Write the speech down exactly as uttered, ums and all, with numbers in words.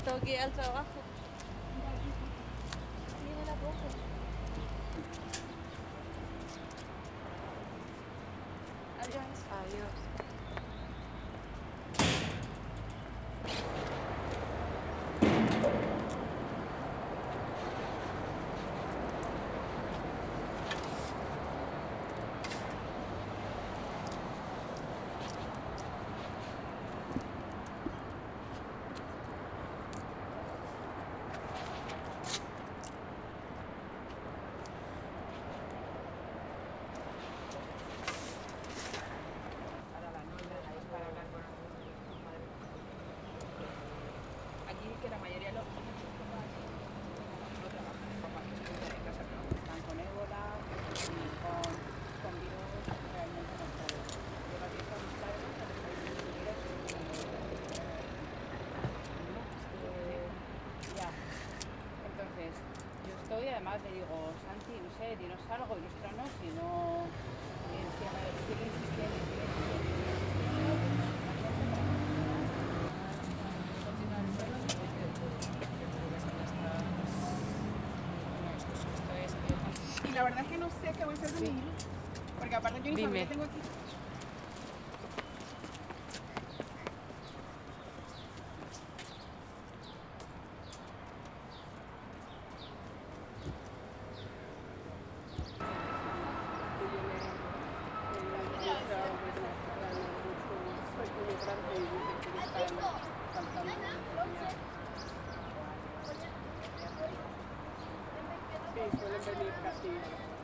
tengo que ir al trabajo. Viene la profe. Adiós. Adiós. Aquí que la mayoría de los niños no trabajan en forma que en casa, pero están con ébola y con, con virus realmente no todo. Yo aquí con mis padres, con los virus y ya. Entonces, yo estoy, además le digo, Santi, no sé, dinos algo, ilústranos, si no, si me sigue insistiendo, sigue insistiendo, sigue insistiendo. Y la verdad es que no sé qué voy a hacer de mí, porque aparte yo ni familia tengo aquí. Sí, suelen venir casi.